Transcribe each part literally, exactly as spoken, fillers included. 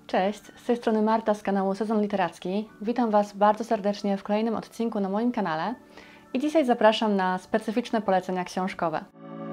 Cześć, z tej strony Marta z kanału Sezon Literacki. Witam Was bardzo serdecznie w kolejnym odcinku na moim kanale i dzisiaj zapraszam na specyficzne polecenia książkowe.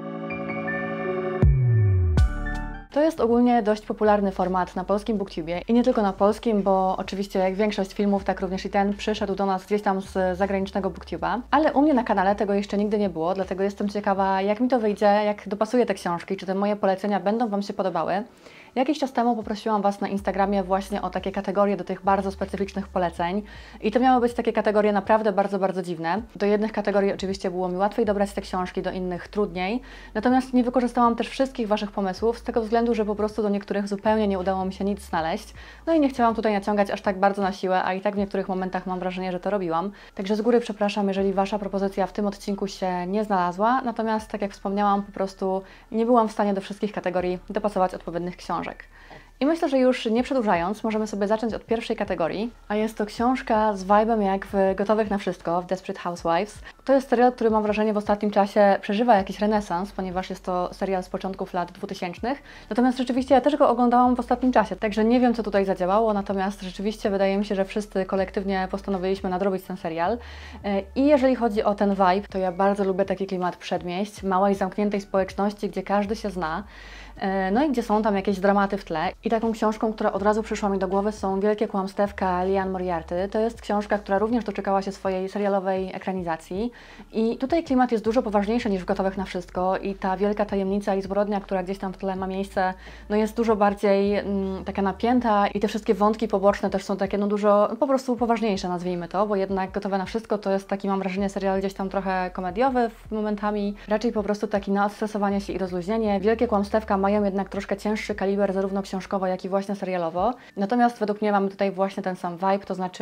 To jest ogólnie dość popularny format na polskim BookTubie i nie tylko na polskim, bo oczywiście jak większość filmów, tak również i ten przyszedł do nas gdzieś tam z zagranicznego BookTube'a, ale u mnie na kanale tego jeszcze nigdy nie było, dlatego jestem ciekawa, jak mi to wyjdzie, jak dopasuję te książki, czy te moje polecenia będą Wam się podobały. Jakiś czas temu poprosiłam Was na Instagramie właśnie o takie kategorie do tych bardzo specyficznych poleceń i to miały być takie kategorie naprawdę bardzo, bardzo dziwne. Do jednych kategorii oczywiście było mi łatwiej dobrać te książki, do innych trudniej, natomiast nie wykorzystałam też wszystkich Waszych pomysłów z tego względu, że po prostu do niektórych zupełnie nie udało mi się nic znaleźć. No i nie chciałam tutaj naciągać aż tak bardzo na siłę, a i tak w niektórych momentach mam wrażenie, że to robiłam. Także z góry przepraszam, jeżeli Wasza propozycja w tym odcinku się nie znalazła, natomiast tak jak wspomniałam, po prostu nie byłam w stanie do wszystkich kategorii dopasować odpowiednich książek. I myślę, że już nie przedłużając, możemy sobie zacząć od pierwszej kategorii, a jest to książka z vibe'em jak w Gotowych na Wszystko, w Desperate Housewives. To jest serial, który mam wrażenie w ostatnim czasie przeżywa jakiś renesans, ponieważ jest to serial z początków lat dwutysięcznych. Natomiast rzeczywiście ja też go oglądałam w ostatnim czasie, także nie wiem, co tutaj zadziałało, natomiast rzeczywiście wydaje mi się, że wszyscy kolektywnie postanowiliśmy nadrobić ten serial. I jeżeli chodzi o ten vibe, to ja bardzo lubię taki klimat przedmieść, małej, zamkniętej społeczności, gdzie każdy się zna. No i gdzie są tam jakieś dramaty w tle. I taką książką, która od razu przyszła mi do głowy, są Wielkie kłamstewka Liane Moriarty. To jest książka, która również doczekała się swojej serialowej ekranizacji. I tutaj klimat jest dużo poważniejszy niż w Gotowych na Wszystko i ta wielka tajemnica i zbrodnia, która gdzieś tam w tle ma miejsce, no jest dużo bardziej mm, taka napięta i te wszystkie wątki poboczne też są takie no dużo no, po prostu poważniejsze, nazwijmy to, bo jednak Gotowe na Wszystko to jest taki, mam wrażenie, serial gdzieś tam trochę komediowy momentami, raczej po prostu taki na odstresowanie się i rozluźnienie. Wielkie kłamstewka mają jednak troszkę cięższy kaliber zarówno książkowo, jak i właśnie serialowo. Natomiast według mnie mamy tutaj właśnie ten sam vibe, to znaczy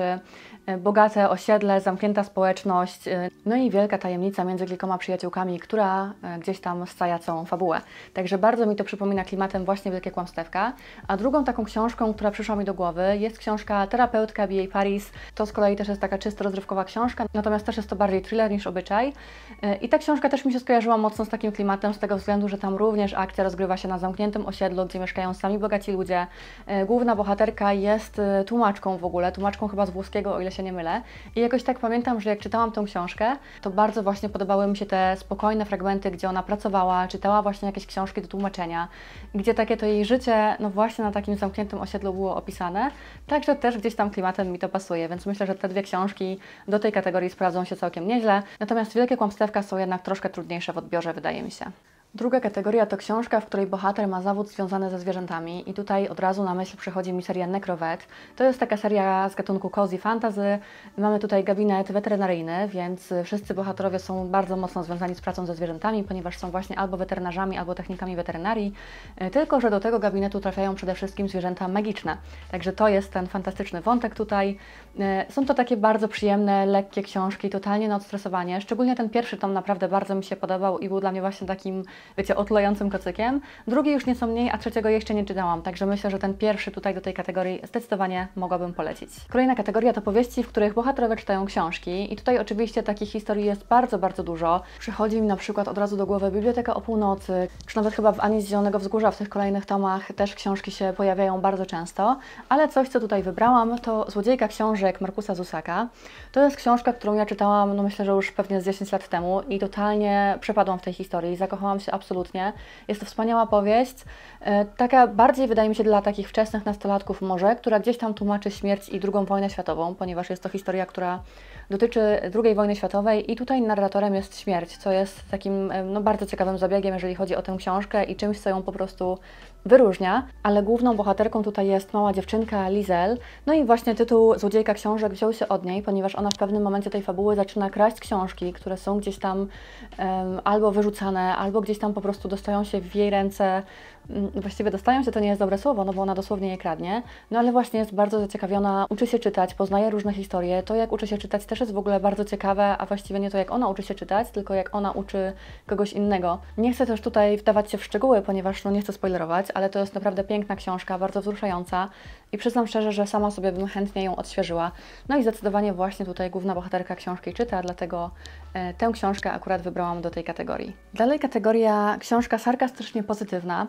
bogate osiedle, zamknięta społeczność, no i wielka tajemnica między kilkoma przyjaciółkami, która gdzieś tam scaja całą fabułę. Także bardzo mi to przypomina klimatem właśnie Wielkie kłamstewka. A drugą taką książką, która przyszła mi do głowy, jest książka Terapeutka B A Paris. To z kolei też jest taka czysto rozrywkowa książka, natomiast też jest to bardziej thriller niż obyczaj. I ta książka też mi się skojarzyła mocno z takim klimatem, z tego względu, że tam również akcja rozgrywa się na zamkniętym osiedlu, gdzie mieszkają sami bogaci ludzie. Główna bohaterka jest tłumaczką w ogóle, tłumaczką chyba z włoskiego, o ile się nie mylę. I jakoś tak pamiętam, że jak czytałam tę książkę, to bardzo właśnie podobały mi się te spokojne fragmenty, gdzie ona pracowała, czytała właśnie jakieś książki do tłumaczenia, gdzie takie to jej życie, no właśnie na takim zamkniętym osiedlu było opisane. Także też gdzieś tam klimatem mi to pasuje, więc myślę, że te dwie książki do tej kategorii sprawdzą się całkiem nieźle. Natomiast Wielkie kłamstewka są jednak troszkę trudniejsze w odbiorze, wydaje mi się. Druga kategoria to książka, w której bohater ma zawód związany ze zwierzętami i tutaj od razu na myśl przychodzi mi seria Necrovet. To jest taka seria z gatunku cozy fantasy. Mamy tutaj gabinet weterynaryjny, więc wszyscy bohaterowie są bardzo mocno związani z pracą ze zwierzętami, ponieważ są właśnie albo weterynarzami, albo technikami weterynarii, tylko że do tego gabinetu trafiają przede wszystkim zwierzęta magiczne. Także to jest ten fantastyczny wątek tutaj. Są to takie bardzo przyjemne, lekkie książki, totalnie na odstresowanie. Szczególnie ten pierwszy tom naprawdę bardzo mi się podobał i był dla mnie właśnie takim, wiecie, otulającym kocykiem. Drugi już nieco mniej, a trzeciego jeszcze nie czytałam, także myślę, że ten pierwszy tutaj do tej kategorii zdecydowanie mogłabym polecić. Kolejna kategoria to powieści, w których bohaterowie czytają książki i tutaj oczywiście takich historii jest bardzo, bardzo dużo. Przychodzi mi na przykład od razu do głowy Biblioteka o północy, czy nawet chyba w Ani z Zielonego Wzgórza w tych kolejnych tomach też książki się pojawiają bardzo często, ale coś, co tutaj wybrałam, to Złodziejka książek Markusa Zusaka. To jest książka, którą ja czytałam, no myślę, że już pewnie z dziesięć lat temu i totalnie przepadłam w tej historii, zakochałam się absolutnie. Jest to wspaniała powieść, taka bardziej wydaje mi się dla takich wczesnych nastolatków może, która gdzieś tam tłumaczy śmierć i drugą wojnę światową, ponieważ jest to historia, która dotyczy drugiej wojny światowej i tutaj narratorem jest śmierć, co jest takim no, bardzo ciekawym zabiegiem, jeżeli chodzi o tę książkę i czymś, co ją po prostu wyróżnia, ale główną bohaterką tutaj jest mała dziewczynka Lizel. No i właśnie tytuł Złodziejka książek wziął się od niej, ponieważ ona w pewnym momencie tej fabuły zaczyna kraść książki, które są gdzieś tam um, albo wyrzucane, albo gdzieś tam po prostu dostają się w jej ręce. Właściwie dostają się, to nie jest dobre słowo, no bo ona dosłownie je kradnie, no ale właśnie jest bardzo zaciekawiona, uczy się czytać, poznaje różne historie. To, jak uczy się czytać, też jest w ogóle bardzo ciekawe, a właściwie nie to, jak ona uczy się czytać, tylko jak ona uczy kogoś innego. Nie chcę też tutaj wdawać się w szczegóły, ponieważ no nie chcę spoilerować, ale to jest naprawdę piękna książka, bardzo wzruszająca i przyznam szczerze, że sama sobie bym chętnie ją odświeżyła. No i zdecydowanie właśnie tutaj główna bohaterka książki czyta, dlatego e, tę książkę akurat wybrałam do tej kategorii. Dalej kategoria książka sarkastycznie pozytywna.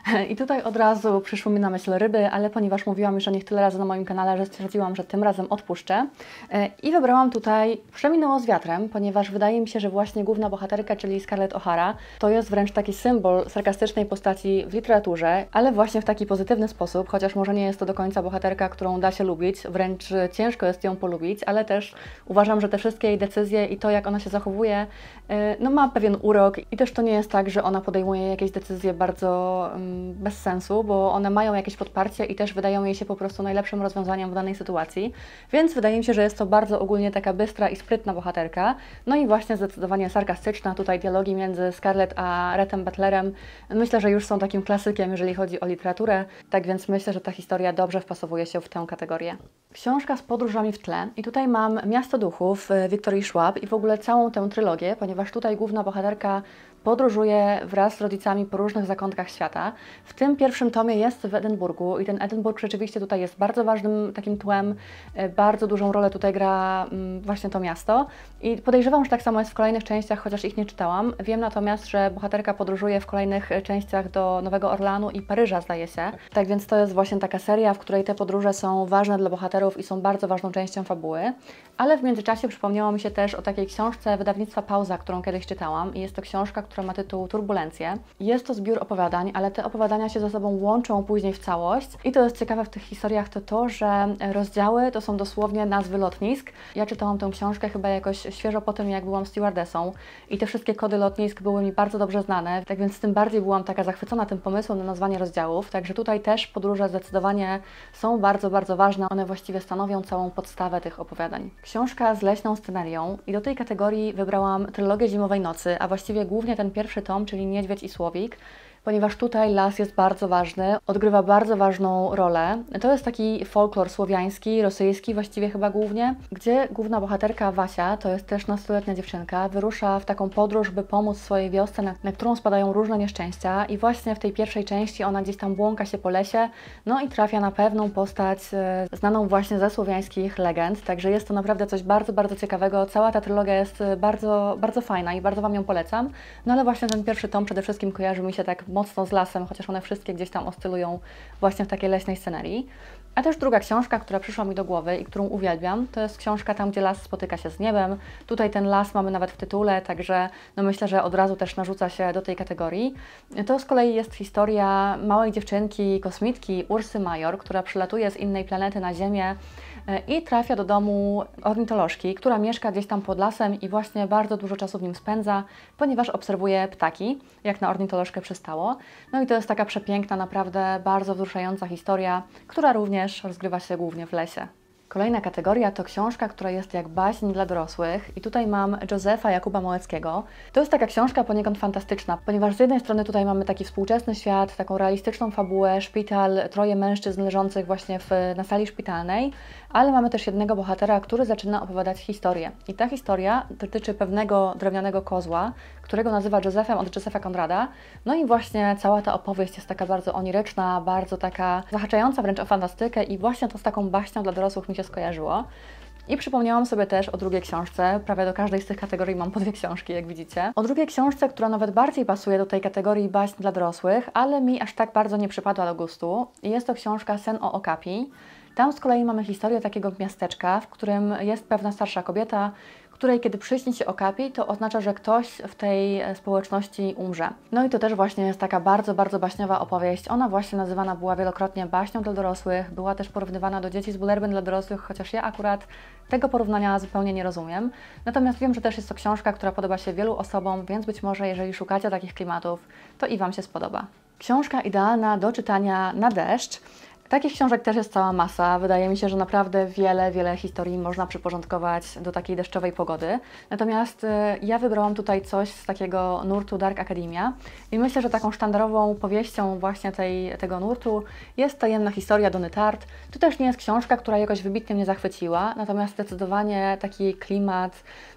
I tutaj od razu przyszły mi na myśl ryby, ale ponieważ mówiłam już o nich tyle razy na moim kanale, że stwierdziłam, że tym razem odpuszczę. I wybrałam tutaj Przeminęło z wiatrem, ponieważ wydaje mi się, że właśnie główna bohaterka, czyli Scarlett O'Hara, to jest wręcz taki symbol sarkastycznej postaci w literaturze, ale właśnie w taki pozytywny sposób, chociaż może nie jest to do końca bohaterka, którą da się lubić, wręcz ciężko jest ją polubić, ale też uważam, że te wszystkie jej decyzje i to, jak ona się zachowuje, no ma pewien urok i też to nie jest tak, że ona podejmuje jakieś decyzje bardzo um, bez sensu, bo one mają jakieś podparcie i też wydają jej się po prostu najlepszym rozwiązaniem w danej sytuacji, więc wydaje mi się, że jest to bardzo ogólnie taka bystra i sprytna bohaterka, no i właśnie zdecydowanie sarkastyczna. Tutaj dialogi między Scarlett a Rhettem Butlerem myślę, że już są takim klasykiem, jeżeli chodzi o literaturę, tak więc myślę, że ta historia dobrze wpasowuje się w tę kategorię. Książka z podróżami w tle i tutaj mam Miasto duchów Wiktorii Schwab i w ogóle całą tę trylogię, ponieważ tutaj główna bohaterka podróżuje wraz z rodzicami po różnych zakątkach świata. W tym pierwszym tomie jest w Edynburgu i ten Edynburg rzeczywiście tutaj jest bardzo ważnym takim tłem, bardzo dużą rolę tutaj gra właśnie to miasto i podejrzewam, że tak samo jest w kolejnych częściach, chociaż ich nie czytałam. Wiem natomiast, że bohaterka podróżuje w kolejnych częściach do Nowego Orleanu i Paryża, zdaje się. Tak więc to jest właśnie taka seria, w której te podróże są ważne dla bohaterów i są bardzo ważną częścią fabuły. Ale w międzyczasie przypomniało mi się też o takiej książce wydawnictwa Pauza, którą kiedyś czytałam i jest to książka, która ma tytuł Turbulencje. Jest to zbiór opowiadań, ale te opowiadania się ze sobą łączą później w całość i to jest ciekawe w tych historiach to to, że rozdziały to są dosłownie nazwy lotnisk. Ja czytałam tę książkę chyba jakoś świeżo po tym, jak byłam stewardessą i te wszystkie kody lotnisk były mi bardzo dobrze znane, tak więc tym bardziej byłam taka zachwycona tym pomysłem na nazwanie rozdziałów, także tutaj też podróże zdecydowanie są bardzo, bardzo ważne. One właściwie stanowią całą podstawę tych opowiadań. Książka z leśną scenerią i do tej kategorii wybrałam trylogię Zimowej nocy, a właściwie głównie ten pierwszy tom, czyli Niedźwiedź i Słowik, ponieważ tutaj las jest bardzo ważny, odgrywa bardzo ważną rolę. To jest taki folklor słowiański, rosyjski właściwie chyba głównie, gdzie główna bohaterka Wasia, to jest też nastoletnia dziewczynka, wyrusza w taką podróż, by pomóc swojej wiosce, na, na którą spadają różne nieszczęścia i właśnie w tej pierwszej części ona gdzieś tam błąka się po lesie, no i trafia na pewną postać e, znaną właśnie ze słowiańskich legend, także jest to naprawdę coś bardzo, bardzo ciekawego. Cała ta trylogia jest bardzo, bardzo fajna i bardzo Wam ją polecam, no ale właśnie ten pierwszy tom przede wszystkim kojarzy mi się tak mocno z lasem, chociaż one wszystkie gdzieś tam oscylują właśnie w takiej leśnej scenerii. A też druga książka, która przyszła mi do głowy i którą uwielbiam, to jest książka Tam, gdzie las spotyka się z niebem. Tutaj ten las mamy nawet w tytule, także no myślę, że od razu też narzuca się do tej kategorii. To z kolei jest historia małej dziewczynki, kosmitki Ursy Major, która przylatuje z innej planety na Ziemię i trafia do domu ornitolożki, która mieszka gdzieś tam pod lasem i właśnie bardzo dużo czasu w nim spędza, ponieważ obserwuje ptaki, jak na ornitolożkę przystało. No i to jest taka przepiękna, naprawdę bardzo wzruszająca historia, która również rozgrywa się głównie w lesie. Kolejna kategoria to książka, która jest jak baśń dla dorosłych i tutaj mam Józefa Jakuba Małeckiego. To jest taka książka poniekąd fantastyczna, ponieważ z jednej strony tutaj mamy taki współczesny świat, taką realistyczną fabułę, szpital, troje mężczyzn leżących właśnie w, na sali szpitalnej, ale mamy też jednego bohatera, który zaczyna opowiadać historię. I ta historia dotyczy pewnego drewnianego kozła, którego nazywa Józefem od Józefa Konrada. No i właśnie cała ta opowieść jest taka bardzo oniryczna, bardzo taka zahaczająca wręcz o fantastykę i właśnie to z taką baśnią dla dorosłych mi się skojarzyło. I przypomniałam sobie też o drugiej książce, prawie do każdej z tych kategorii mam po dwie książki, jak widzicie. O drugiej książce, która nawet bardziej pasuje do tej kategorii baśń dla dorosłych, ale mi aż tak bardzo nie przypadła do gustu. I jest to książka Sen o Okapi. Tam z kolei mamy historię takiego miasteczka, w którym jest pewna starsza kobieta, której kiedy przyśni się Okapi, to oznacza, że ktoś w tej społeczności umrze. No i to też właśnie jest taka bardzo, bardzo baśniowa opowieść. Ona właśnie nazywana była wielokrotnie baśnią dla dorosłych, była też porównywana do Dzieci z Bullerbyn dla dorosłych, chociaż ja akurat tego porównania zupełnie nie rozumiem. Natomiast wiem, że też jest to książka, która podoba się wielu osobom, więc być może jeżeli szukacie takich klimatów, to i Wam się spodoba. Książka idealna do czytania na deszcz. Takich książek też jest cała masa. Wydaje mi się, że naprawdę wiele, wiele historii można przyporządkować do takiej deszczowej pogody. Natomiast y, ja wybrałam tutaj coś z takiego nurtu Dark Academia i myślę, że taką sztandarową powieścią właśnie tej, tego nurtu jest Tajemna historia Donny Tart. To też nie jest książka, która jakoś wybitnie mnie zachwyciła, natomiast zdecydowanie taki klimat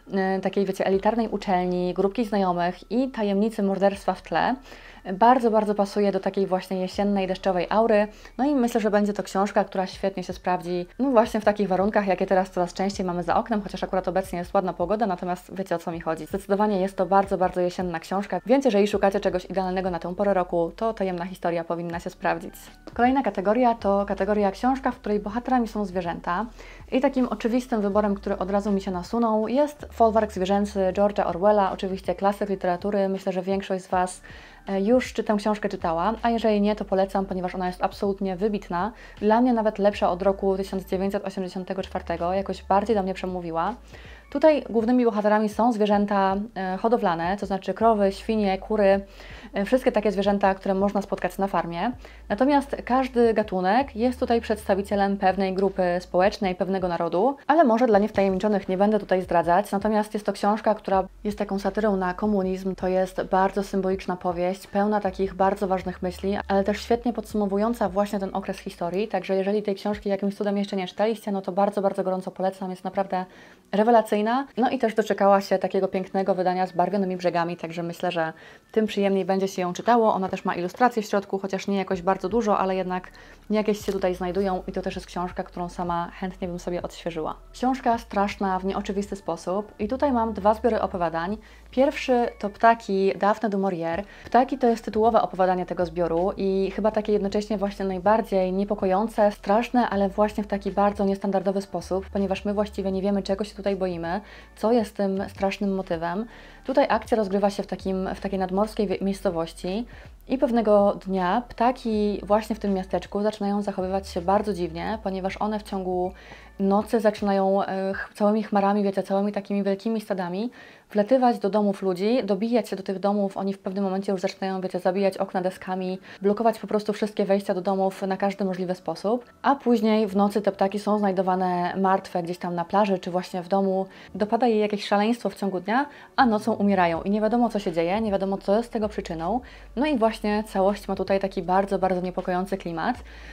takiej, wiecie, elitarnej uczelni, grupki znajomych i tajemnicy morderstwa w tle. Bardzo, bardzo pasuje do takiej właśnie jesiennej, deszczowej aury. No i myślę, że będzie to książka, która świetnie się sprawdzi, no właśnie w takich warunkach, jakie teraz coraz częściej mamy za oknem, chociaż akurat obecnie jest ładna pogoda, natomiast wiecie, o co mi chodzi. Zdecydowanie jest to bardzo, bardzo jesienna książka, więc jeżeli szukacie czegoś idealnego na tę porę roku, to Tajemna historia powinna się sprawdzić. Kolejna kategoria to kategoria książka, w której bohaterami są zwierzęta. I takim oczywistym wyborem, który od razu mi się nasunął, jest Folwark zwierzęcy George'a Orwella, oczywiście klasyk literatury. Myślę, że większość z Was już czy tę książkę czytała, a jeżeli nie, to polecam, ponieważ ona jest absolutnie wybitna. Dla mnie nawet lepsza od roku tysiąc dziewięćset osiemdziesiątego czwartego, jakoś bardziej do mnie przemówiła. Tutaj głównymi bohaterami są zwierzęta hodowlane, to znaczy krowy, świnie, kury, wszystkie takie zwierzęta, które można spotkać na farmie. Natomiast każdy gatunek jest tutaj przedstawicielem pewnej grupy społecznej, pewnego narodu, ale może dla niewtajemniczonych nie będę tutaj zdradzać. Natomiast jest to książka, która jest taką satyrą na komunizm. To jest bardzo symboliczna powieść, pełna takich bardzo ważnych myśli, ale też świetnie podsumowująca właśnie ten okres historii. Także jeżeli tej książki jakimś cudem jeszcze nie czytaliście, no to bardzo, bardzo gorąco polecam. Jest naprawdę rewelacyjna. No i też doczekała się takiego pięknego wydania z barwionymi brzegami, także myślę, że tym przyjemniej będzie się ją czytało. Ona też ma ilustracje w środku, chociaż nie jakoś bardzo dużo, ale jednak jakieś się tutaj znajdują i to też jest książka, którą sama chętnie bym sobie odświeżyła. Książka straszna w nieoczywisty sposób i tutaj mam dwa zbiory opowiadań. Pierwszy to Ptaki Daphne du Maurier. Ptaki to jest tytułowe opowiadanie tego zbioru i chyba takie jednocześnie właśnie najbardziej niepokojące, straszne, ale właśnie w taki bardzo niestandardowy sposób, ponieważ my właściwie nie wiemy, czego się tutaj boimy, co jest tym strasznym motywem. Tutaj akcja rozgrywa się w, takim, w takiej nadmorskiej miejscowości i pewnego dnia ptaki właśnie w tym miasteczku zaczynają zachowywać się bardzo dziwnie, ponieważ one w ciągu nocy zaczynają e, całymi chmarami, wiecie, całymi takimi wielkimi stadami wlatywać do domów ludzi, dobijać się do tych domów. Oni w pewnym momencie już zaczynają, wiecie, zabijać okna deskami, blokować po prostu wszystkie wejścia do domów na każdy możliwy sposób. A później w nocy te ptaki są znajdowane martwe gdzieś tam na plaży, czy właśnie w domu. Dopada je jakieś szaleństwo w ciągu dnia, a nocą umierają. I nie wiadomo, co się dzieje, nie wiadomo, co jest tego przyczyną. No i właśnie całość ma tutaj taki bardzo, bardzo niepokojący klimat.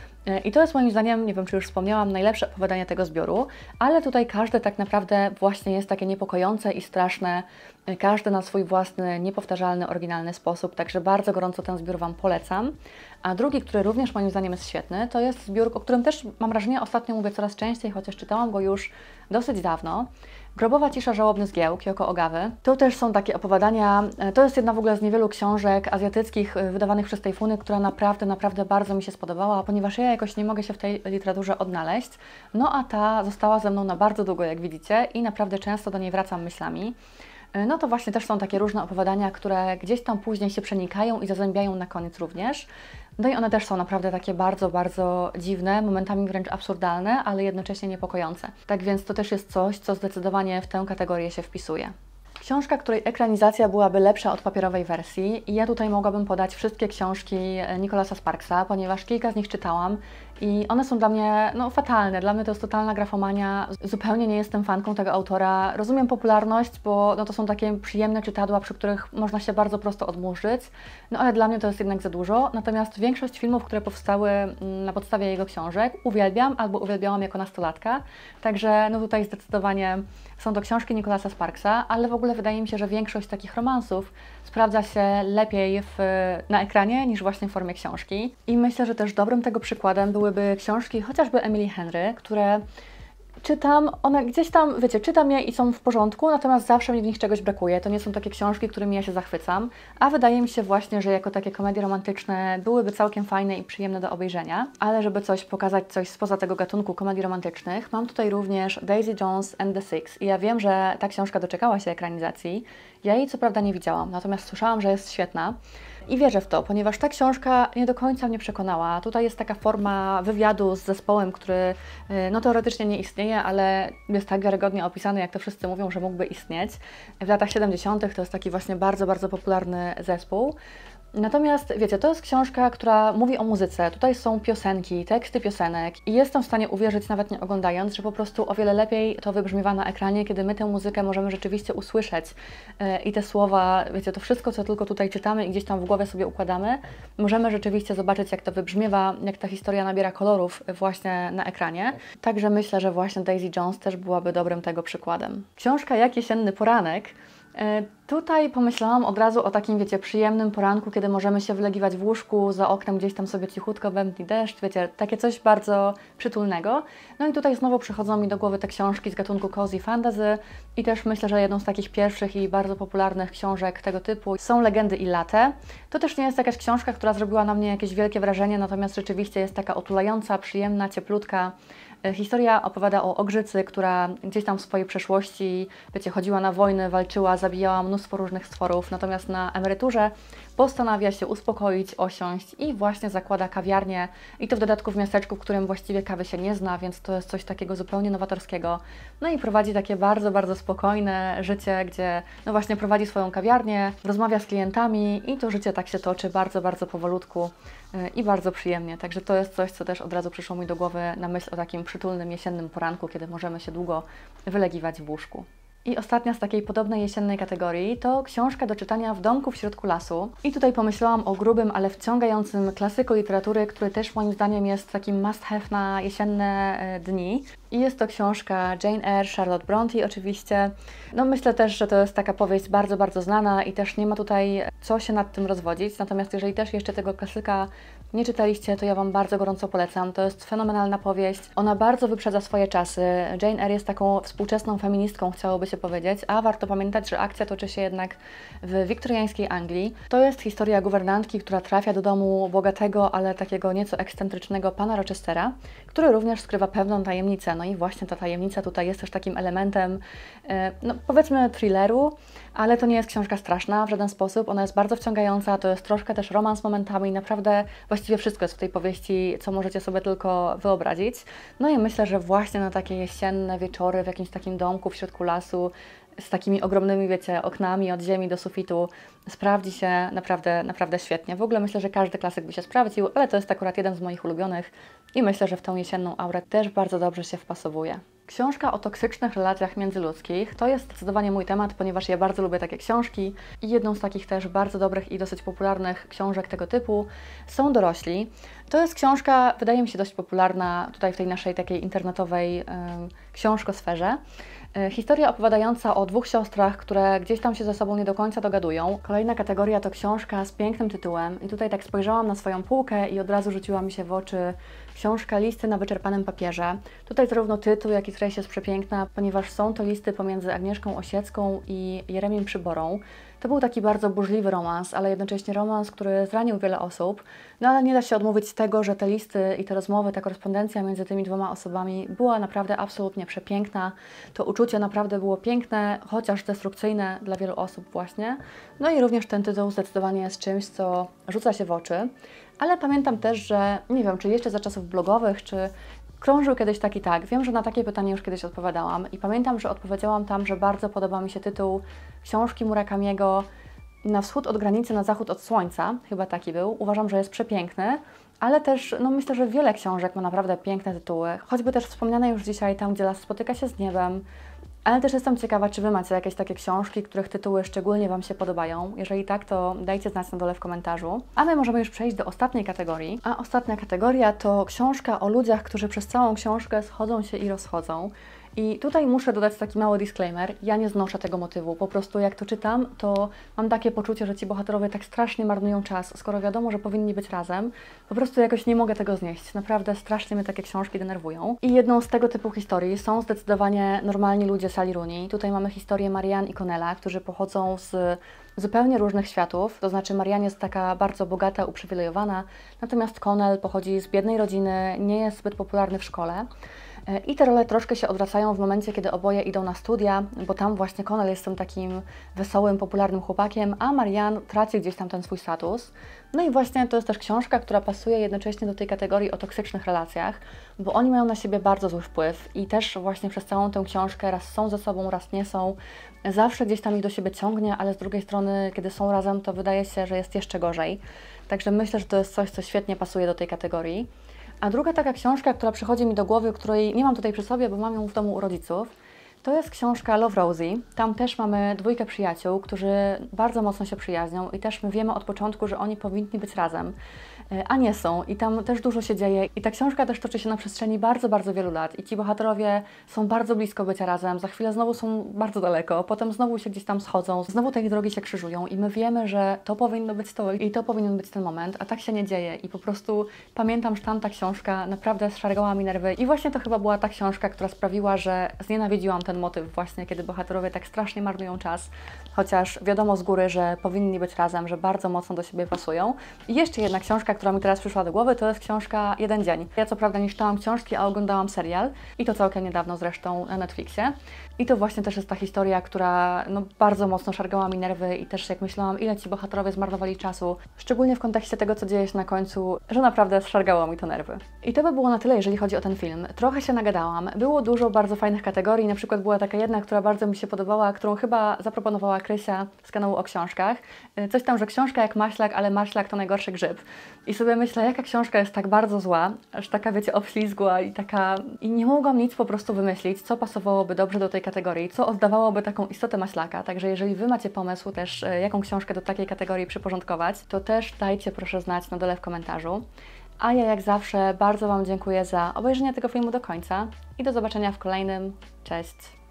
I to jest moim zdaniem, nie wiem czy już wspomniałam, najlepsze opowiadanie tego zbioru, ale tutaj każde tak naprawdę właśnie jest takie niepokojące i straszne, każde na swój własny, niepowtarzalny, oryginalny sposób, także bardzo gorąco ten zbiór Wam polecam. A drugi, który również moim zdaniem jest świetny, to jest zbiór, o którym też mam wrażenie ostatnio mówię coraz częściej, chociaż czytałam go już dosyć dawno. Grobowa cisza, żałobny zgiełk Yoko Ogawy. To też są takie opowiadania, to jest jedna w ogóle z niewielu książek azjatyckich wydawanych przez Tajfuny, która naprawdę, naprawdę bardzo mi się spodobała, ponieważ ja jakoś nie mogę się w tej literaturze odnaleźć. No a ta została ze mną na bardzo długo, jak widzicie, i naprawdę często do niej wracam myślami. No to właśnie też są takie różne opowiadania, które gdzieś tam później się przenikają i zazębiają na koniec również. No i one też są naprawdę takie bardzo, bardzo dziwne, momentami wręcz absurdalne, ale jednocześnie niepokojące. Tak więc to też jest coś, co zdecydowanie w tę kategorię się wpisuje. Książka, której ekranizacja byłaby lepsza od papierowej wersji i ja tutaj mogłabym podać wszystkie książki Nicholasa Sparksa, ponieważ kilka z nich czytałam i one są dla mnie no, fatalne. Dla mnie to jest totalna grafomania. Zupełnie nie jestem fanką tego autora. Rozumiem popularność, bo no, to są takie przyjemne czytadła, przy których można się bardzo prosto odmurzyć, no ale dla mnie to jest jednak za dużo. Natomiast większość filmów, które powstały na podstawie jego książek, uwielbiam albo uwielbiałam jako nastolatka. Także no tutaj zdecydowanie są to książki Nicholasa Sparksa, ale w ogóle wydaje mi się, że większość takich romansów sprawdza się lepiej w, na ekranie niż właśnie w formie książki. I myślę, że też dobrym tego przykładem byłyby książki chociażby Emily Henry, które czytam, one gdzieś tam, wiecie, czytam je i są w porządku, natomiast zawsze mi w nich czegoś brakuje. To nie są takie książki, którymi ja się zachwycam, a wydaje mi się właśnie, że jako takie komedie romantyczne byłyby całkiem fajne i przyjemne do obejrzenia. Ale żeby coś pokazać, coś spoza tego gatunku komedii romantycznych, mam tutaj również Daisy Jones and the Six. I ja wiem, że ta książka doczekała się ekranizacji. Ja jej co prawda nie widziałam, natomiast słyszałam, że jest świetna. I wierzę w to, ponieważ ta książka nie do końca mnie przekonała. Tutaj jest taka forma wywiadu z zespołem, który no teoretycznie nie istnieje, ale jest tak wiarygodnie opisany, jak to wszyscy mówią, że mógłby istnieć. W latach siedemdziesiątych to jest taki właśnie bardzo, bardzo popularny zespół. Natomiast wiecie, to jest książka, która mówi o muzyce. Tutaj są piosenki, teksty piosenek i jestem w stanie uwierzyć, nawet nie oglądając, że po prostu o wiele lepiej to wybrzmiewa na ekranie, kiedy my tę muzykę możemy rzeczywiście usłyszeć yy, i te słowa, wiecie, to wszystko, co tylko tutaj czytamy i gdzieś tam w głowie sobie układamy, możemy rzeczywiście zobaczyć, jak to wybrzmiewa, jak ta historia nabiera kolorów właśnie na ekranie. Także myślę, że właśnie Daisy Jones też byłaby dobrym tego przykładem. Książka Jak jesienny poranek. Tutaj pomyślałam od razu o takim, wiecie, przyjemnym poranku, kiedy możemy się wylegiwać w łóżku, za oknem gdzieś tam sobie cichutko bębni deszcz, wiecie, takie coś bardzo przytulnego. No i tutaj znowu przychodzą mi do głowy te książki z gatunku cozy fantasy i też myślę, że jedną z takich pierwszych i bardzo popularnych książek tego typu są Legendy i Latte. To też nie jest jakaś książka, która zrobiła na mnie jakieś wielkie wrażenie, natomiast rzeczywiście jest taka otulająca, przyjemna, cieplutka. Historia opowiada o Ogrzycy, która gdzieś tam w swojej przeszłości, wiecie, chodziła na wojny, walczyła, zabijała mnóstwo różnych stworów, natomiast na emeryturze postanawia się uspokoić, osiąść i właśnie zakłada kawiarnię i to w dodatku w miasteczku, w którym właściwie kawy się nie zna, więc to jest coś takiego zupełnie nowatorskiego. No i prowadzi takie bardzo, bardzo spokojne życie, gdzie no właśnie prowadzi swoją kawiarnię, rozmawia z klientami i to życie tak się toczy bardzo, bardzo powolutku i bardzo przyjemnie. Także to jest coś, co też od razu przyszło mi do głowy na myśl o takim przytulnym jesiennym poranku, kiedy możemy się długo wylegiwać w łóżku. I ostatnia z takiej podobnej jesiennej kategorii to książka do czytania w domku w środku lasu. I tutaj pomyślałam o grubym, ale wciągającym klasyku literatury, który też moim zdaniem jest takim must have na jesienne dni. I jest to książka Jane Eyre, Charlotte Brontë oczywiście. No myślę też, że to jest taka powieść bardzo, bardzo znana i też nie ma tutaj co się nad tym rozwodzić. Natomiast jeżeli też jeszcze tego klasyka nie czytaliście, to ja Wam bardzo gorąco polecam. To jest fenomenalna powieść. Ona bardzo wyprzedza swoje czasy. Jane Eyre jest taką współczesną feministką, chciałoby się powiedzieć, a warto pamiętać, że akcja toczy się jednak w wiktoriańskiej Anglii. To jest historia guwernantki, która trafia do domu bogatego, ale takiego nieco ekscentrycznego pana Rochestera, który również skrywa pewną tajemnicę. No i właśnie ta tajemnica tutaj jest też takim elementem, no powiedzmy, thrilleru, ale to nie jest książka straszna w żaden sposób. Ona jest bardzo wciągająca, to jest troszkę też romans momentami, naprawdę właściwie wszystko jest w tej powieści, co możecie sobie tylko wyobrazić. No i myślę, że właśnie na takie jesienne wieczory w jakimś takim domku w środku lasu, z takimi ogromnymi, wiecie, oknami od ziemi do sufitu, sprawdzi się naprawdę, naprawdę świetnie. W ogóle myślę, że każdy klasyk by się sprawdził, ale to jest akurat jeden z moich ulubionych i myślę, że w tą jesienną aurę też bardzo dobrze się wpasowuje. Książka o toksycznych relacjach międzyludzkich to jest zdecydowanie mój temat, ponieważ ja bardzo lubię takie książki i jedną z takich też bardzo dobrych i dosyć popularnych książek tego typu są Dorośli. To jest książka, wydaje mi się, dość popularna tutaj w tej naszej takiej internetowej yy, książkosferze. Historia opowiadająca o dwóch siostrach, które gdzieś tam się ze sobą nie do końca dogadują. Kolejna kategoria to książka z pięknym tytułem i tutaj tak spojrzałam na swoją półkę i od razu rzuciła mi się w oczy książka Listy na wyczerpanym papierze. Tutaj zarówno tytuł, jak i treść jest przepiękna, ponieważ są to listy pomiędzy Agnieszką Osiecką i Jeremim Przyborą. To był taki bardzo burzliwy romans, ale jednocześnie romans, który zranił wiele osób. No ale nie da się odmówić tego, że te listy i te rozmowy, ta korespondencja między tymi dwoma osobami była naprawdę absolutnie przepiękna. To uczucie naprawdę było piękne, chociaż destrukcyjne dla wielu osób właśnie. No i również ten tytuł zdecydowanie jest czymś, co rzuca się w oczy. Ale pamiętam też, że nie wiem, czy jeszcze za czasów blogowych, czy krążył kiedyś taki tak. Wiem, że na takie pytanie już kiedyś odpowiadałam i pamiętam, że odpowiedziałam tam, że bardzo podoba mi się tytuł książki Murakamiego Na wschód od granicy, na zachód od słońca. Chyba taki był. Uważam, że jest przepiękny, ale też no myślę, że wiele książek ma naprawdę piękne tytuły. Choćby też wspomniane już dzisiaj Tam, gdzie las spotyka się z niebem. Ale też jestem ciekawa, czy Wy macie jakieś takie książki, których tytuły szczególnie Wam się podobają. Jeżeli tak, to dajcie znać na dole w komentarzu. A my możemy już przejść do ostatniej kategorii. A ostatnia kategoria to książka o ludziach, którzy przez całą książkę schodzą się i rozchodzą. I tutaj muszę dodać taki mały disclaimer, ja nie znoszę tego motywu, po prostu jak to czytam, to mam takie poczucie, że ci bohaterowie tak strasznie marnują czas, skoro wiadomo, że powinni być razem, po prostu jakoś nie mogę tego znieść, naprawdę strasznie mnie takie książki denerwują. I jedną z tego typu historii są zdecydowanie Normalni ludzie Sally Rooney. Tutaj mamy historię Marianne i Connella, którzy pochodzą z zupełnie różnych światów, to znaczy Marianne jest taka bardzo bogata, uprzywilejowana, natomiast Connell pochodzi z biednej rodziny, nie jest zbyt popularny w szkole. I te role troszkę się odwracają w momencie, kiedy oboje idą na studia, bo tam właśnie Connell jest tym takim wesołym, popularnym chłopakiem, a Marianne traci gdzieś tam ten swój status. No i właśnie to jest też książka, która pasuje jednocześnie do tej kategorii o toksycznych relacjach, bo oni mają na siebie bardzo zły wpływ i też właśnie przez całą tę książkę raz są ze sobą, raz nie są. Zawsze gdzieś tam ich do siebie ciągnie, ale z drugiej strony, kiedy są razem, to wydaje się, że jest jeszcze gorzej. Także myślę, że to jest coś, co świetnie pasuje do tej kategorii. A druga taka książka, która przychodzi mi do głowy, której nie mam tutaj przy sobie, bo mam ją w domu u rodziców, to jest książka Love Rosie. Tam też mamy dwójkę przyjaciół, którzy bardzo mocno się przyjaźnią i też my wiemy od początku, że oni powinni być razem, a nie są. I tam też dużo się dzieje. I ta książka też toczy się na przestrzeni bardzo, bardzo wielu lat. I ci bohaterowie są bardzo blisko bycia razem, za chwilę znowu są bardzo daleko, potem znowu się gdzieś tam schodzą, znowu te ich drogi się krzyżują i my wiemy, że to powinno być to i to powinien być ten moment, a tak się nie dzieje. I po prostu pamiętam, że tam ta książka naprawdę zszargała mi nerwy. I właśnie to chyba była ta książka, która sprawiła, że znienawidziłam ten motyw właśnie, kiedy bohaterowie tak strasznie marnują czas, chociaż wiadomo z góry, że powinni być razem, że bardzo mocno do siebie pasują. I jeszcze jedna książka, która mi teraz przyszła do głowy, to jest książka Jeden dzień. Ja co prawda nie czytałam książki, a oglądałam serial i to całkiem niedawno zresztą na Netflixie. I to właśnie też jest ta historia, która no, bardzo mocno szargała mi nerwy i też jak myślałam, ile ci bohaterowie zmarnowali czasu, szczególnie w kontekście tego, co dzieje się na końcu, że naprawdę szargało mi to nerwy. I to by było na tyle, jeżeli chodzi o ten film. Trochę się nagadałam. Było dużo bardzo fajnych kategorii, na przykład była taka jedna, która bardzo mi się podobała, którą chyba zaproponowała Krysia z kanału o książkach. Coś tam, że książka jak maślak, ale maślak to najgorszy grzyb. I sobie myślę, jaka książka jest tak bardzo zła, aż taka, wiecie, obślizgła i taka... I nie mogłam nic po prostu wymyślić, co pasowałoby dobrze do tej kategorii, co oddawałoby taką istotę maślaka. Także jeżeli Wy macie pomysł też, jaką książkę do takiej kategorii przyporządkować, to też dajcie proszę znać na dole w komentarzu. A ja jak zawsze bardzo Wam dziękuję za obejrzenie tego filmu do końca i do zobaczenia w kolejnym. Cześć!